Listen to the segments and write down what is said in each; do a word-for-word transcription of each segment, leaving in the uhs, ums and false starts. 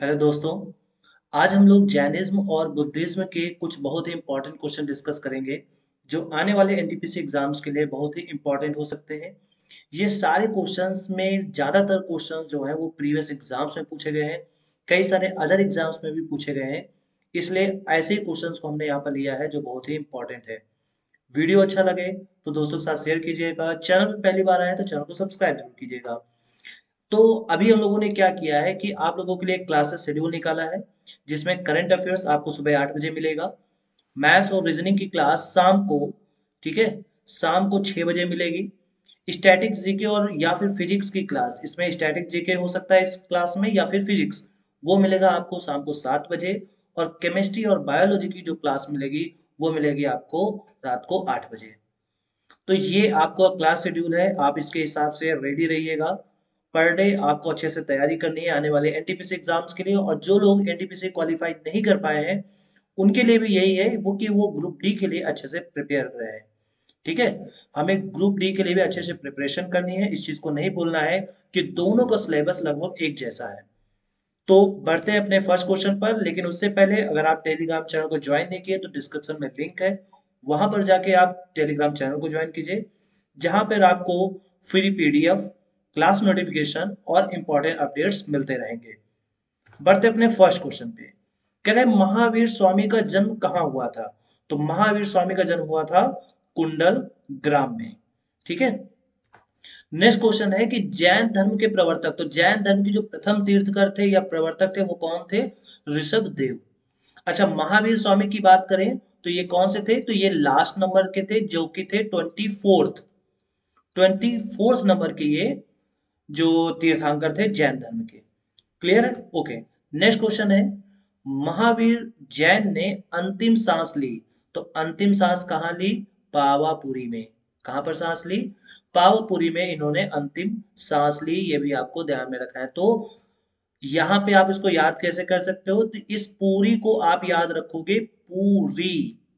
Hello दोस्तों। आज हम लोग जैनिज्म और बुद्धिज्म के कुछ बहुत ही इंपॉर्टेंट क्वेश्चन डिस्कस करेंगे जो आने वाले एनटीपीसी एग्जाम्स के लिए बहुत ही इंपॉर्टेंट हो सकते हैं। ये सारे क्वेश्चंस में ज़्यादातर क्वेश्चंस जो हैं वो प्रीवियस एग्जाम्स में पूछे गए हैं, कई सारे अदर एग्जाम्स में भी पूछे गए हैं। इसलिए ऐसे ही क्वेश्चंस को हमने यहाँ पर लिया है जो बहुत ही इंपॉर्टेंट है। वीडियो अच्छा लगे तो दोस्तों के साथ शेयर कीजिएगा, चैनल पर पहली बार आए तो चैनल को सब्सक्राइब जरूर कीजिएगा। तो अभी हम लोगों ने क्या किया है कि आप लोगों के लिए क्लासेस शेड्यूल निकाला है, जिसमें करंट अफेयर्स आपको सुबह आठ बजे मिलेगा। मैथ्स और रीजनिंग की क्लास शाम को, ठीक है, शाम को छः बजे मिलेगी। स्टैटिक जीके और या फिर फिजिक्स की क्लास, इसमें स्टैटिक जीके हो सकता है इस क्लास में या फिर फिजिक्स, वो मिलेगा आपको शाम को सात बजे। और केमिस्ट्री और बायोलॉजी की जो क्लास मिलेगी वो मिलेगी आपको रात को आठ बजे। तो ये आपका क्लास शेड्यूल है, आप इसके हिसाब से रेडी रहिएगा। पर डे आपको अच्छे से तैयारी करनी है आने वाले एनटीपीसी एग्जाम्स के लिए। और जो लोग एनटीपीसी क्वालिफाई नहीं कर पाए हैं उनके लिए भी यही है वो कि वो ग्रुप डी के लिए अच्छे से प्रिपेयर कर रहे हैं। ठीक है, हमें ग्रुप डी के लिए भी अच्छे से प्रिपरेशन करनी है, इस चीज को नहीं भूलना है कि दोनों का सिलेबस लगभग एक जैसा है। तो बढ़ते हैं अपने फर्स्ट क्वेश्चन पर, लेकिन उससे पहले अगर आप टेलीग्राम चैनल को ज्वाइन नहीं किए तो डिस्क्रिप्शन में लिंक है, वहां पर जाके आप टेलीग्राम चैनल को ज्वाइन कीजिए, जहां पर आपको फ्री पीडीएफ, क्लास नोटिफिकेशन और इंपॉर्टेंट अपडेट्स मिलते रहेंगे। बढ़ते अपने फर्स्ट क्वेश्चन पे। कह रहे महावीर स्वामी का जन्म कहाँ हुआ था? तो महावीर स्वामी का जन्म हुआ था कुंडल ग्राम में। ठीक है, नेक्स्ट क्वेश्चन है कि जैन धर्म के प्रवर्तक, तो जैन धर्म के जो प्रथम तीर्थकर थे या प्रवर्तक थे वो कौन थे? ऋषभ देव। अच्छा, महावीर स्वामी की बात करें तो ये कौन से थे? तो ये लास्ट नंबर के थे, जो कि थे twenty fourth twenty fourth number के ये जो तीर्थंकर थे जैन धर्म के। क्लियर है? ओके। नेक्स्ट क्वेश्चन है, महावीर जैन ने अंतिम सांस ली, तो अंतिम सांस कहाँ ली? पावापुरी में। कहां पर सांस ली? पावापुरी में इन्होंने अंतिम सांस ली, ये भी आपको ध्यान में रखना है। तो यहां पे आप इसको याद कैसे कर सकते हो? तो इस पूरी को आप याद रखोगे, पूरी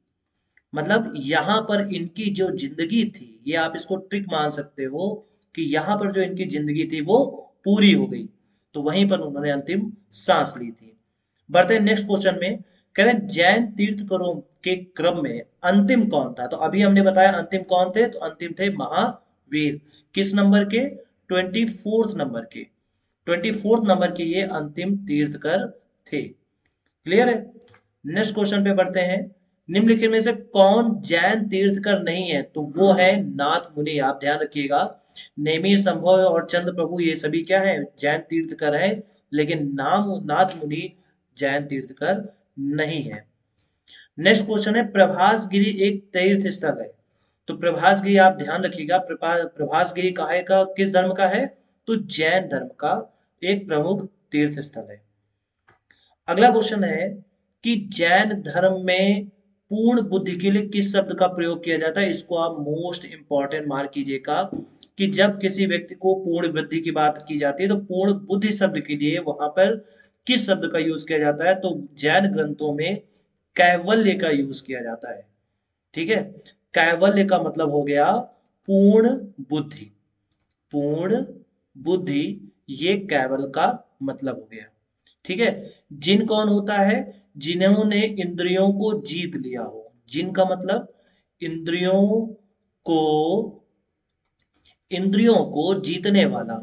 मतलब यहां पर इनकी जो जिंदगी थी, ये आप इसको ट्रिक मान सकते हो कि यहां पर जो इनकी जिंदगी थी वो पूरी हो गई, तो वहीं पर उन्होंने अंतिम सांस ली थी। बढ़ते हैं नेक्स्ट क्वेश्चन में। कह रहे हैं जैन तीर्थकरों के क्रम में अंतिम कौन था? तो अभी हमने बताया अंतिम कौन थे, तो अंतिम थे महावीर। किस नंबर के? ट्वेंटी फोर्थ नंबर के। ट्वेंटी फोर्थ नंबर के ये अंतिम तीर्थकर थे। क्लियर है? नेक्स्ट क्वेश्चन पे बढ़ते हैं। निम्नलिखित में से कौन जैन तीर्थकर नहीं है? तो वो है नाथ मुनि। आप ध्यान रखिएगा, नेमि, संभव और चंद्र प्रभु ये सभी क्या है? जैन तीर्थकर है, लेकिन नाम नाथ मुनि जैन तीर्थकर नहीं है। नेक्स्ट क्वेश्चन है, प्रभास गिरी एक तीर्थ स्थल है। तो प्रभास गिरी आप ध्यान रखिएगा, प्रभा- प्रभास गिरी काहे का, किस धर्म का है? तो जैन धर्म का एक प्रमुख तीर्थ स्थल है। अगला क्वेश्चन है कि जैन धर्म में पूर्ण बुद्धि के लिए किस शब्द का प्रयोग किया जाता है? इसको आप मोस्ट इंपॉर्टेंट मार्क कीजिएगा कि जब किसी व्यक्ति को पूर्ण बुद्धि की बात की जाती है तो पूर्ण बुद्धि शब्द के लिए वहां पर किस शब्द का यूज किया जाता है? तो जैन ग्रंथों में कैवल्य का यूज किया जाता है। ठीक है, कैवल्य का मतलब हो गया पूर्ण बुद्धि। पूर्ण बुद्धि, ये कैवल का मतलब हो गया। ठीक है, जिन कौन होता है? जिन्होंने इंद्रियों को जीत लिया हो। जिन का मतलब इंद्रियों को इंद्रियों को जीतने वाला,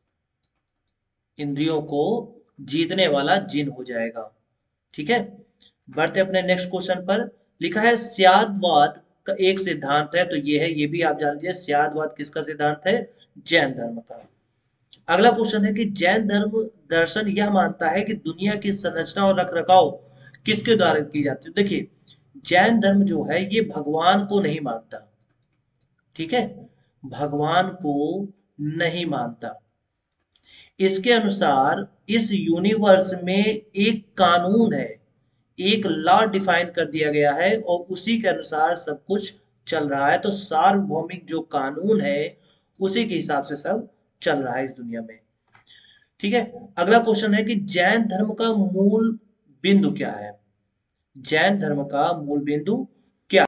इंद्रियों को जीतने वाला जिन हो जाएगा। ठीक है, बढ़ते अपने नेक्स्ट क्वेश्चन पर। लिखा है स्यादवाद का एक सिद्धांत है, तो ये है, ये भी आप जान लीजिए, स्यादवाद किसका सिद्धांत है? जैन धर्म का। अगला क्वेश्चन है कि जैन धर्म दर्शन यह मानता है कि दुनिया की संरचना और रख रखाव किसके द्वारा की जाती है? देखिए, जैन धर्म जो है ये भगवान को नहीं मानता। ठीक है, भगवान को नहीं मानता। इसके अनुसार इस यूनिवर्स में एक कानून है, एक लॉ डिफाइन कर दिया गया है और उसी के अनुसार सब कुछ चल रहा है। तो सार्वभौमिक जो कानून है उसी के हिसाब से सब चल रहा है इस दुनिया में। ठीक है, अगला क्वेश्चन है कि जैन धर्म का मूल बिंदु क्या है? जैन धर्म का मूल बिंदु क्या?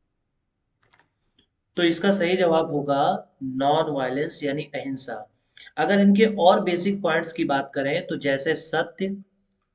तो इसका सही जवाब होगा नॉन वायलेंस यानी अहिंसा। अगर इनके और बेसिक पॉइंट्स की बात करें तो जैसे सत्य,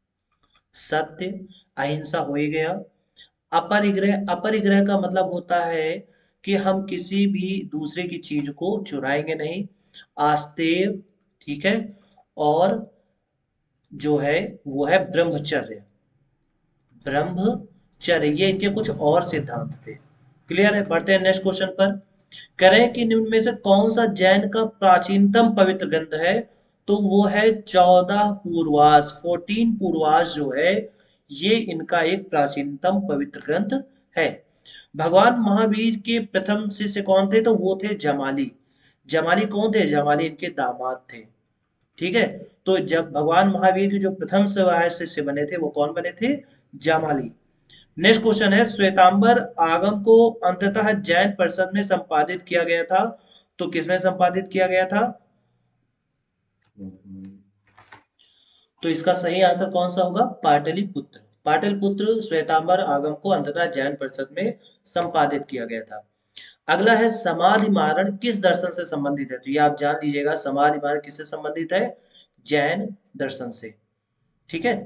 सत्य, अहिंसा हो ही गया। अपरिग्रह, अपरिग्रह का मतलब होता है कि हम किसी भी दूसरे की चीज को चुराएंगे नहीं। आस्तेय, ठीक है। और जो है वो है ब्रह्मचर्य, ब्रह्मचर्य, ये इनके कुछ और सिद्धांत थे। क्लियर है? बढ़ते हैं नेक्स्ट क्वेश्चन पर। कह रहे हैं कि निम्न में से कौन सा जैन का प्राचीनतम पवित्र ग्रंथ है? तो वो है चौदह पूर्वास, फोर्टीन पूर्वास जो है, ये इनका एक प्राचीनतम पवित्र ग्रंथ है। भगवान महावीर के प्रथम शिष्य कौन थे? तो वो थे जमाली। जमाली कौन थे? जमाली इनके दामाद थे। ठीक है। तो जब भगवान महावीर के जो प्रथम सहायक शिष्य बने थे वो कौन बने थे? जामाली। नेक्स्ट क्वेश्चन है, श्वेतांबर आगम को अंततः जैन परिषद में संपादित किया गया था, तो किसमें संपादित किया गया था? तो इसका सही आंसर कौन सा होगा? पाटलिपुत्र। पाटलिपुत्र श्वेतांबर आगम को अंततः जैन परिषद में संपादित किया गया था। अगला है, समाधि मारण किस दर्शन से संबंधित है? तो ये आप जान लीजिएगा, समाधि मारण किससे संबंधित है? जैन दर्शन से। ठीक है।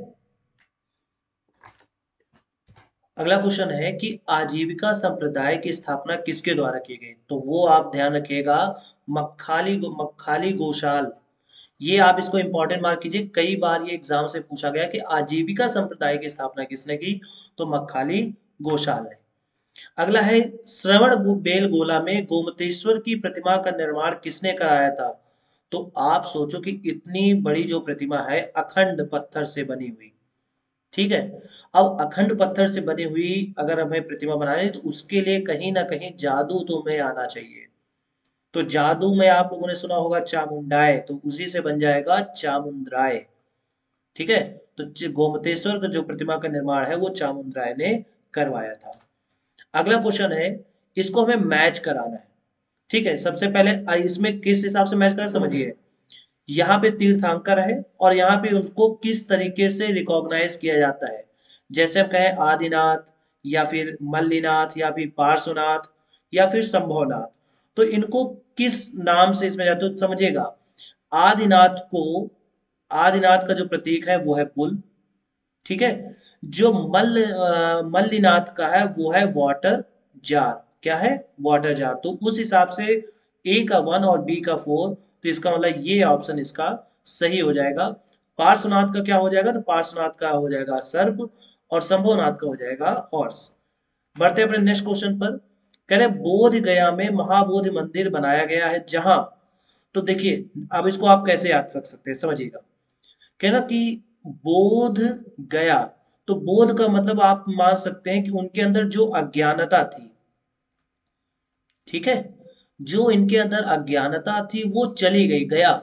अगला क्वेश्चन है कि आजीविका संप्रदाय की स्थापना किसके द्वारा की गई? तो वो आप ध्यान रखिएगा, मक्खाली गो, मक्खाली गोशाल। ये आप इसको इंपॉर्टेंट मार्क कीजिए, कई बार ये एग्जाम से पूछा गया कि आजीविका संप्रदाय की स्थापना किसने की? तो मक्खाली गोशाल ने। अगला है, श्रवण बेलगोला में गोमतेश्वर की प्रतिमा का निर्माण किसने कराया था? तो आप सोचो कि इतनी बड़ी जो प्रतिमा है अखंड पत्थर से बनी हुई, ठीक है। अब अखंड पत्थर से बनी हुई अगर हमें प्रतिमा बनानी है तो उसके लिए कहीं ना कहीं जादू तो हमें आना चाहिए। तो जादू में आप लोगों ने सुना होगा चामुंडाय, तो उसी से बन जाएगा चामुंडराय। ठीक है। तो च- गोमतेश्वर का जो प्रतिमा का निर्माण है वो चामुंडराय ने करवाया था। अगला क्वेश्चन है, इसको हमें मैच कराना है। ठीक है। सबसे पहले अ, इसमें किस हिसाब से मैच करना समझिए। यहाँ पे तीर्थंकर है और यहाँ पे उनको किस तरीके से रिकॉग्नाइज किया जाता है। जैसे हम कहें आदिनाथ, या फिर मल्लीनाथ, या फिर पार्श्वनाथ, या फिर संभवनाथ। तो इनको किस नाम से इसमें जाते हो समझिएगा। आदिनाथ को, आदिनाथ का जो प्रतीक है वो है पुल। ठीक है। जो मल्ल अ, मल्लीनाथ का है वो है वाटर जार। क्या है? Water jar. तो उस हिसाब से ए का वन और बी का फोर, तो इसका मतलब ये ऑप्शन इसका सही हो जाएगा। पार्श्वनाथ का क्या हो जाएगा? तो पार्श्वनाथ का हो जाएगा सर्प, और शंभुनाथ का हो जाएगा हॉर्स। बढ़ते हैं अपने नेक्स्ट क्वेश्चन पर। कह रहे बोध गया में महाबोधि मंदिर बनाया गया है जहां, तो देखिए अब इसको आप कैसे याद रख सकते हैं समझिएगा। कहना कि बोध गया, तो बोध का मतलब आप मान सकते हैं कि उनके अंदर जो अज्ञानता थी, ठीक है, जो इनके अंदर अज्ञानता थी वो चली गई, गया,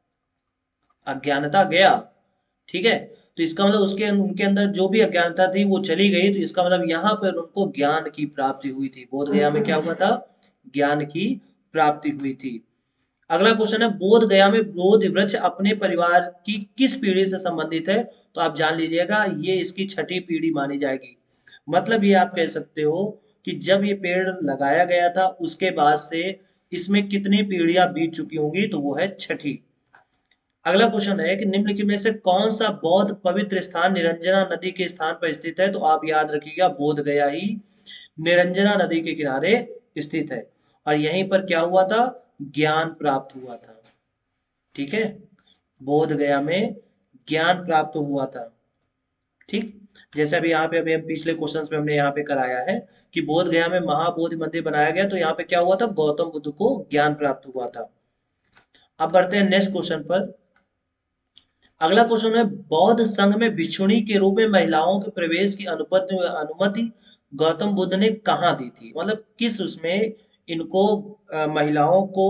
अज्ञानता गया। ठीक है। तो इसका मतलब उसके उनके अंदर जो भी अज्ञानता थी वो चली गई, तो इसका मतलब यहाँ पर उनको ज्ञान की प्राप्ति हुई थी। बोध गया में क्या हुआ था? ज्ञान की प्राप्ति हुई थी। अगला क्वेश्चन है, बोध गया में बोधि वृक्ष अपने परिवार की किस पीढ़ी से संबंधित है? तो आप जान लीजिएगा ये इसकी छठी पीढ़ी मानी जाएगी। मतलब ये आप कह सकते हो कि जब ये पेड़ लगाया गया था उसके बाद से इसमें कितनी पीढ़ियां बीत चुकी होंगी? तो वो है छठी। अगला क्वेश्चन है कि निम्नलिखित में से कौन सा बौद्ध पवित्र स्थान निरंजना नदी के स्थान पर स्थित है? तो आप याद रखिएगा बोध गया ही निरंजना नदी के किनारे स्थित है, और यहीं पर क्या हुआ था? ज्ञान प्राप्त हुआ था। ठीक है। बोध गया में ज्ञान प्राप्त हुआ था। ठीक। जैसे अभी यहाँ पे अभी हम पिछले क्वेश्चंस में हमने यहाँ पे कराया है कि बोध गया में महाबोधि मंदिर बनाया गया, तो यहाँ पे क्या हुआ था? गौतम बुद्ध को ज्ञान प्राप्त हुआ था। अब बढ़ते हैं नेक्स्ट क्वेश्चन पर। अगला क्वेश्चन है, बौद्ध संघ में भिक्षुणी के रूप में महिलाओं के प्रवेश की अनुमति अनुमति गौतम बुद्ध ने कहाँ दी थी? मतलब किस उसमें इनको अ, महिलाओं को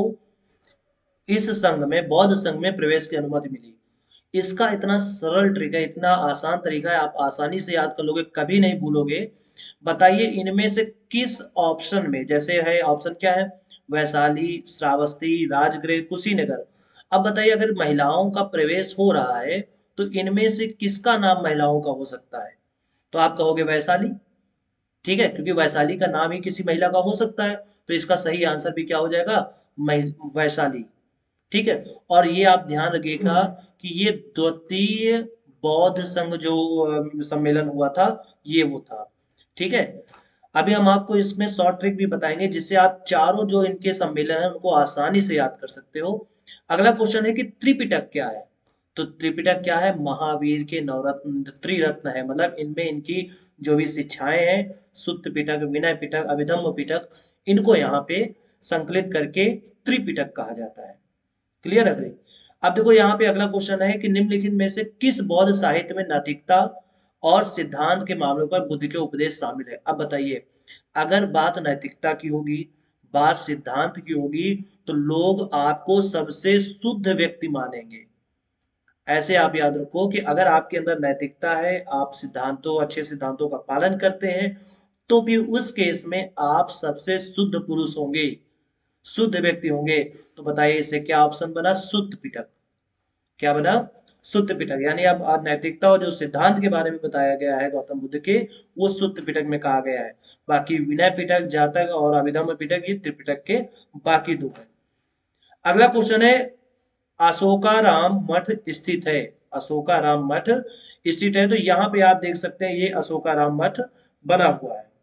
इस संघ में, बौद्ध संघ में प्रवेश की अनुमति मिली? इसका इतना सरल तरीका, इतना आसान तरीका है, आप आसानी से याद कर लोगे, कभी नहीं भूलोगे। बताइए इनमें से किस ऑप्शन में, जैसे है ऑप्शन क्या है? वैशाली, श्रावस्ती, राजगृह, कुशीनगर। अब बताइए अगर महिलाओं का प्रवेश हो रहा है तो इनमें से किसका नाम महिलाओं का हो सकता है? तो आप कहोगे वैशाली। ठीक है, क्योंकि वैशाली का नाम ही किसी महिला का हो सकता है, तो इसका सही आंसर भी क्या हो जाएगा? महि- वैशाली। ठीक है। और ये आप ध्यान रखिएगा कि ये द्वितीय बौद्ध संघ जो अ, सम्मेलन हुआ था, ये वो था। ठीक है। अभी हम आपको इसमें शॉर्ट ट्रिक भी बताएंगे जिससे आप चारों जो इनके सम्मेलन है उनको आसानी से याद कर सकते हो। अगला क्वेश्चन है कि त्रिपिटक क्या है? तो त्रिपिटक क्या है? महावीर के नवरत्न त्रिरत्न है, मतलब इनमें इनकी जो भी शिक्षाएं हैं, सुत्त पिटक, विनय पिटक, अभिधम्म पिटक, इनको यहाँ पे संकलित करके त्रिपिटक कहा जाता है। क्लियर है भाई? अब देखो यहाँ पे अगला क्वेश्चन है कि निम्नलिखित में से किस बौद्ध साहित्य में नैतिकता और सिद्धांत के मामलों पर बुद्ध के उपदेश शामिल है? अब बताइए, अगर बात नैतिकता की होगी, बात सिद्धांत की होगी, तो लोग आपको सबसे शुद्ध व्यक्ति मानेंगे। ऐसे आप याद रखो कि अगर आपके अंदर नैतिकता है, आप सिद्धांतों अच्छे सिद्धांतों का पालन करते हैं, तो फिर उस केस में आप सबसे शुद्ध पुरुष होंगे, शुद्ध व्यक्ति होंगे। तो बताइए इससे क्या ऑप्शन बना? शुद्ध पिटक। क्या बना? शुद्ध पिटक। यानी अब नैतिकता और जो सिद्धांत के बारे में बताया गया है गौतम बुद्ध के, वो शुद्ध पिटक में कहा गया है। बाकी विनय पिटक, जातक और अभिधम्म पिटक ये त्रिपिटक के बाकी दो है। अगला क्वेश्चन है, अशोकाराम मठ स्थित है। अशोकाराम मठ स्थित है, तो यहाँ पे आप देख सकते हैं ये अशोकाराम मठ बना हुआ है।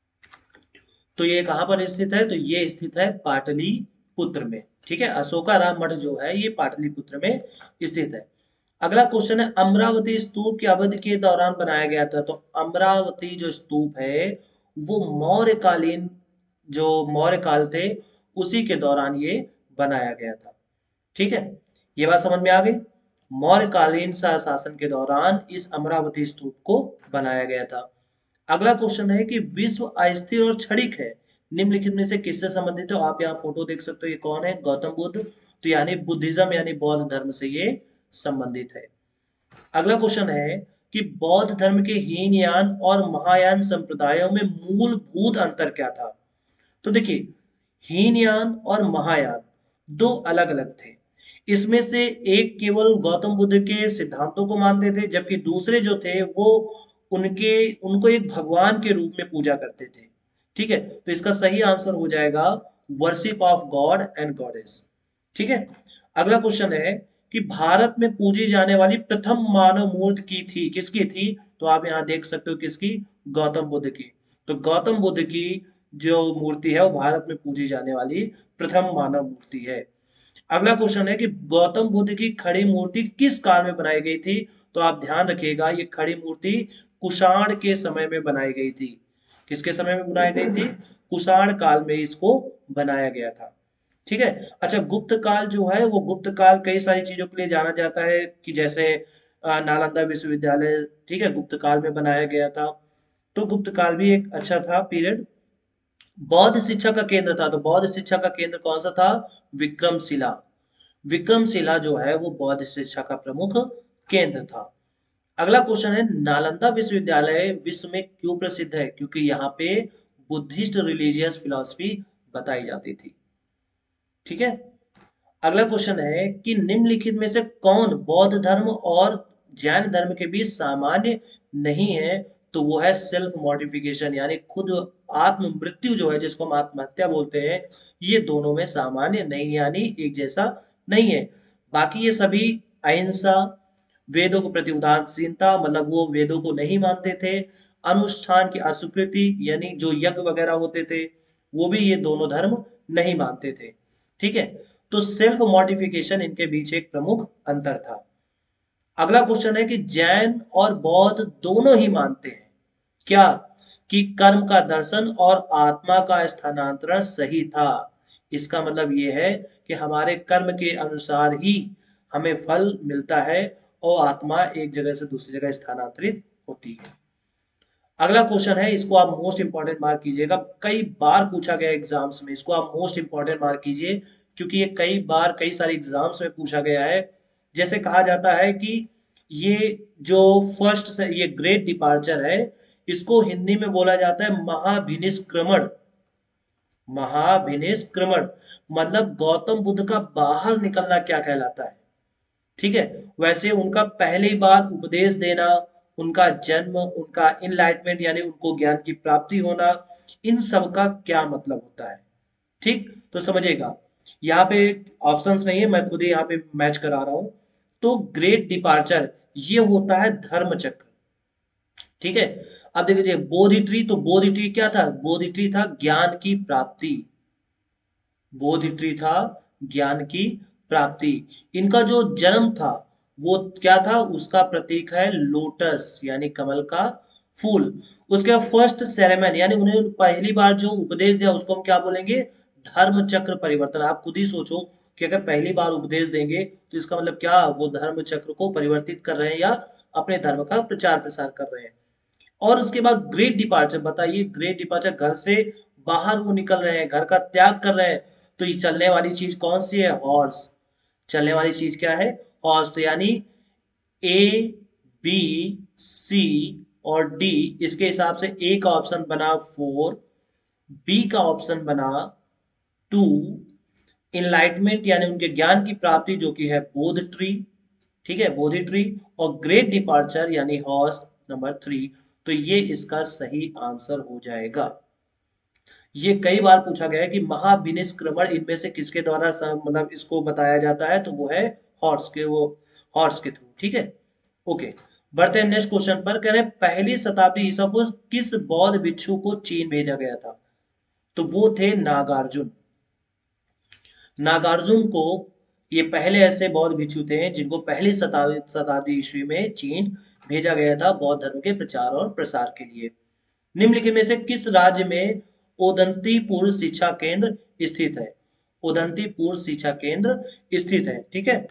तो ये कहाँ पर स्थित है? तो ये स्थित है पाटलिपुत्र में। ठीक है, अशोकाराम मठ जो है ये पाटलिपुत्र में स्थित है। अगला क्वेश्चन है, अमरावती स्तूप की अवधि के दौरान बनाया गया था। तो अमरावती जो स्तूप है वो मौर्यकालीन, जो मौर्य काल थे उसी के दौरान ये बनाया गया था। ठीक है, ये बात समझ में आ गई? मौर्यकालीन शासन के दौरान इस अमरावती स्तूप को बनाया गया था। अगला क्वेश्चन है कि विश्व अस्थिर और क्षणिक है, निम्नलिखित में से किससे संबंधित है? तो आप यहाँ फोटो देख सकते हो, ये कौन है? गौतम बुद्ध। तो यानी बुद्धिज्म यानी बौद्ध धर्म से ये संबंधित है। अगला क्वेश्चन है कि बौद्ध धर्म के हीनयान और महायान संप्रदायों में मूलभूत अंतर क्या था? तो देखिए, हीनयान और महायान दो अलग अलग थे। इसमें से एक केवल गौतम बुद्ध के सिद्धांतों को मानते थे, जबकि दूसरे जो थे वो उनके उनको एक भगवान के रूप में पूजा करते थे। ठीक है, तो इसका सही आंसर हो जाएगा worship of god and goddess. ठीक है। अगला क्वेश्चन है कि भारत में पूजी जाने वाली प्रथम मानव मूर्ति की थी, किसकी थी? तो आप यहाँ देख सकते हो, किसकी? गौतम बुद्ध की। तो गौतम बुद्ध की जो मूर्ति है वो भारत में पूजी जाने वाली प्रथम मानव मूर्ति है। अगला क्वेश्चन है कि गौतम बुद्ध की खड़ी मूर्ति किस काल में बनाई गई थी? तो आप ध्यान रखिएगा, ये खड़ी मूर्ति कुषाण के समय में बनाई गई थी। किसके समय में बनाई गई थी? कुषाण काल में इसको बनाया गया था। ठीक है। अच्छा, गुप्त काल जो है वो गुप्त काल कई सारी चीजों के लिए जाना जाता है, कि जैसे अ, नालंदा विश्वविद्यालय, ठीक है, गुप्त काल में बनाया गया था। तो गुप्त काल भी एक अच्छा था पीरियड। बौद्ध शिक्षा का केंद्र था, तो बौद्ध शिक्षा का केंद्र कौन सा था? विक्रमशिला। विक्रमशिला जो है वो बौद्ध शिक्षा का प्रमुख केंद्र था। अगला क्वेश्चन है, नालंदा विश्वविद्यालय विश्व में क्यों प्रसिद्ध है? क्योंकि यहाँ पे बुद्धिस्ट रिलीजियस फिलॉसफी बताई जाती थी। ठीक है। अगला क्वेश्चन है कि निम्नलिखित में से कौन बौद्ध धर्म और जैन धर्म के बीच सामान्य नहीं है? तो वो है सेल्फ मॉडिफिकेशन, यानी खुद आत्म मृत्यु जो है, जिसको हम आत्महत्या बोलते हैं, ये दोनों में सामान्य नहीं, यानी एक जैसा नहीं है। बाकी ये सभी अहिंसा, वेदों के प्रति उदासीनता, मतलब वो वेदों को नहीं मानते थे, अनुष्ठान की अस्वीकृति, यानी जो यज्ञ वगैरह होते थे वो भी ये दोनों धर्म नहीं मानते थे। ठीक है, तो सेल्फ मॉडिफिकेशन इनके बीच एक प्रमुख अंतर था। अगला क्वेश्चन है कि जैन और बौद्ध दोनों ही मानते हैं क्या कि कर्म का दर्शन और आत्मा का स्थानांतरण सही था? इसका मतलब यह है कि हमारे कर्म के अनुसार ही हमें फल मिलता है और आत्मा एक जगह से दूसरी जगह स्थानांतरित होती है। अगला क्वेश्चन है, इसको आप मोस्ट इंपॉर्टेंट मार्क कीजिएगा, कई बार पूछा गया एग्जाम्स में, इसको आप मोस्ट इंपॉर्टेंट मार्क कीजिए क्योंकि ये कई बार कई सारे एग्जाम्स में पूछा गया है। जैसे कहा जाता है कि ये जो फर्स्ट से ये ग्रेट डिपार्चर है, इसको हिंदी में बोला जाता है महाभिनिष्क्रमण। महाभिनिष्क्रमण मतलब गौतम बुद्ध का बाहर निकलना क्या कहलाता है? ठीक है, वैसे उनका पहली बार उपदेश देना, उनका जन्म, उनका इनलाइटमेंट यानी उनको ज्ञान की प्राप्ति होना, इन सब का क्या मतलब होता है? ठीक, तो समझिएगा, यहाँ पे ऑप्शंस नहीं है, मैं खुद ही यहाँ पे मैच करा रहा हूँ। तो ग्रेट डिपार्चर ये होता है धर्म चक्र। ठीक है, अब देखिए बोधि ट्री, तो बोधि ट्री क्या था? बोधि ट्री था ज्ञान की प्राप्ति। बोधि ट्री था ज्ञान की प्राप्ति। इनका जो जन्म था वो क्या था? उसका प्रतीक है लोटस यानी कमल का फूल। उसके बाद फर्स्ट सेरेमनी यानी उन्हें पहली बार जो उपदेश दिया उसको हम क्या बोलेंगे? धर्म चक्र परिवर्तन। आप खुद ही सोचो कि अगर पहली बार उपदेश देंगे तो इसका मतलब क्या? वो धर्म चक्र को परिवर्तित कर रहे हैं या अपने धर्म का प्रचार प्रसार कर रहे हैं। और उसके बाद ग्रेट डिपार्चर, बताइए ग्रेट डिपार्चर, घर से बाहर वो निकल रहे हैं, घर का त्याग कर रहे हैं। तो ये चलने वाली चीज कौन सी है? हॉर्स। चलने वाली चीज क्या है? हॉर्स। तो यानी ए, बी, सी और डी, इसके हिसाब से ए का ऑप्शन बना फोर, बी का ऑप्शन बना टू, इनलाइटमेंट यानी उनके ज्ञान की प्राप्ति जो कि है बोध ट्री, ठीक है, बोधि ट्री, और ग्रेट डिपार्चर यानी हॉर्स नंबर थ्री। तो ये इसका सही आंसर हो जाएगा। ये कई बार पूछा गया है कि महाविनिष्क्रमण इनमें से किसके द्वारा स- मतलब इसको बताया जाता है, तो वो है हॉर्स के, वो हॉर्स के थ्रू। ठीक है, ओके। बढ़ते हैं नेक्स्ट क्वेश्चन पर। कह रहे हैं पहली शताब्दी ईसा पूर्व किस बौद्ध भिक्षु को चीन भेजा गया था? तो वो थे नागार्जुन। नागार्जुन को, ये पहले ऐसे बौद्ध भिक्षु थे जिनको पहली शताब्दी शताब्दी ईस्वी में चीन भेजा गया था बौद्ध धर्म के प्रचार और प्रसार के लिए। निम्नलिखित में से किस राज्य में उदंतीपुर शिक्षा केंद्र स्थित है? उदंतीपुर शिक्षा केंद्र स्थित है। ठीक है,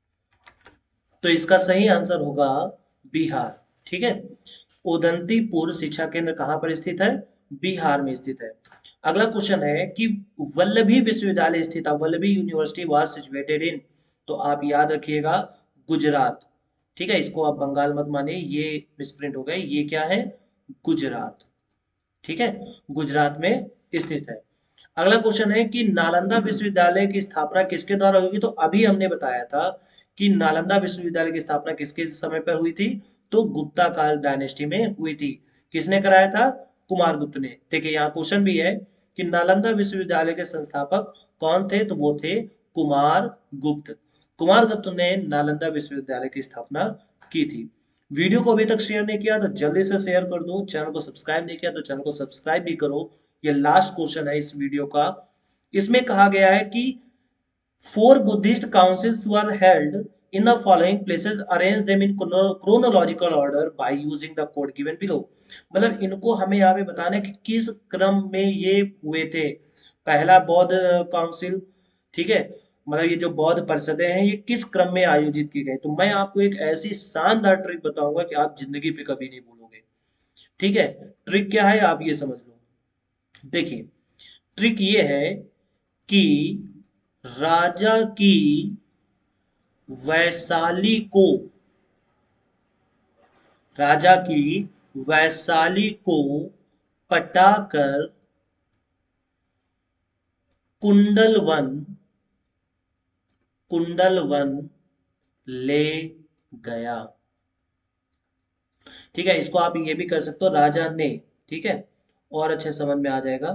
तो इसका सही आंसर होगा बिहार। ठीक है, उदंतीपुर शिक्षा केंद्र कहां पर स्थित है? बिहार में स्थित है। अगला क्वेश्चन है कि वल्लभी विश्वविद्यालय स्थित है, Vallabhi university was situated in, तो आप याद रखिएगा गुजरात। ठीक है, इसको आप बंगाल मत मानिए, ये मिसप्रिंट हो गए, ये क्या है? गुजरात। ठीक है, गुजरात में स्थित है। अगला क्वेश्चन है कि नालंदा विश्वविद्यालय की स्थापना किसके द्वारा हुई? तो अभी हमने बताया था कि नालंदा विश्वविद्यालय की स्थापना किसके समय पर हुई थी? तो गुप्ता काल डायनेस्टी में हुई थी। किसने कराया था? कुमारगुप्त ने। देखिए यहाँ क्वेश्चन भी है कि नालंदा विश्वविद्यालय के संस्थापक कौन थे? तो वो थे कुमार गुप्त। कुमार गुप्त ने नालंदा विश्वविद्यालय की स्थापना की थी। वीडियो को अभी तक शेयर नहीं किया तो जल्दी से शेयर कर दो। चैनल को सब्सक्राइब नहीं किया तो चैनल को सब्सक्राइब भी करो। ये लास्ट क्वेश्चन है इस वीडियो का। इसमें कहा गया है कि four Buddhist councils were held in the following places, arrange them in chronological order by using the code given below. मतलब इनको हमें यहाँ पे बताना है कि किस क्रम में ये हुए थे। पहला बौद्ध काउंसिल, ठीक है, मतलब ये जो बौद्ध परिषदें हैं ये किस क्रम में आयोजित की गई। तो मैं आपको एक ऐसी शानदार ट्रिक बताऊंगा कि आप जिंदगी पे कभी नहीं भूलोगे। ठीक है, ट्रिक क्या है आप ये समझ लो। देखिए ट्रिक ये है कि राजा की वैशाली को, राजा की वैशाली को पटाकर कुंडलवन, कुंडलवन ले गया। ठीक है, इसको आप ये भी कर सकते हो राजा ने। ठीक है, और अच्छे समझ में आ जाएगा।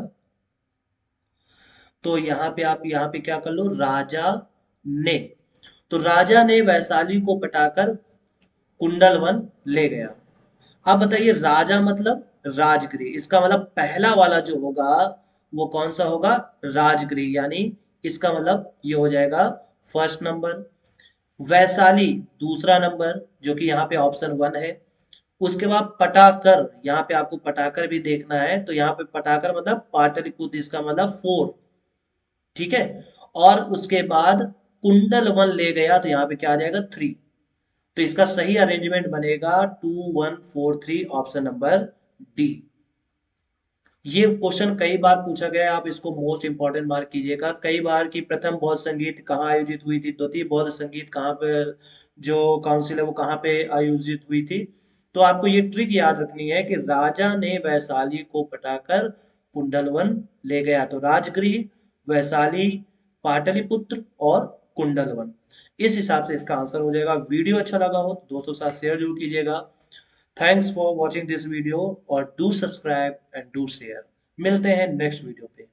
तो यहाँ पे आप यहाँ पे क्या कर लो? राजा ने। तो राजा ने वैशाली को पटाकर कुंडलवन ले गया। अब बताइए राजा मतलब राजगृह, इसका मतलब पहला वाला जो होगा वो कौन सा होगा? राजगृह, यानी इसका मतलब ये हो जाएगा फर्स्ट नंबर। वैशाली दूसरा नंबर जो कि यहाँ पे ऑप्शन वन है। उसके बाद पटाकर, यहाँ पे आपको पटाकर भी देखना है, तो यहाँ पे पटाकर मतलब पाटलिपुत्र, इसका मतलब फोर। ठीक है, और उसके बाद कुंडल वन ले गया, तो यहाँ पे क्या आ जाएगा? थ्री। तो इसका सही अरेंजमेंट बनेगा two one four three, option number D. ये क्वेश्चन कई बार पूछा गया है, आप इसको मोस्ट इंपॉर्टेंट मार्क कीजिएगा। कई बार कि प्रथम बौद्ध संगीत कहाँ आयोजित हुई थी, द्वितीय बौद्ध संगीत कहाँ पे, जो काउंसिल है वो कहाँ पे आयोजित हुई थी। तो आपको ये ट्रिक याद रखनी है कि राजा ने वैशाली को पटाकर कुंडलवन ले गया। तो राजगृह, वैशाली, पाटलिपुत्र और कुंडलवन, इस हिसाब से इसका आंसर हो जाएगा। वीडियो अच्छा लगा हो तो दोस्तों के साथ शेयर जरूर कीजिएगा। Thanks for watching this video और do subscribe and do share. मिलते हैं नेक्स्ट वीडियो पे।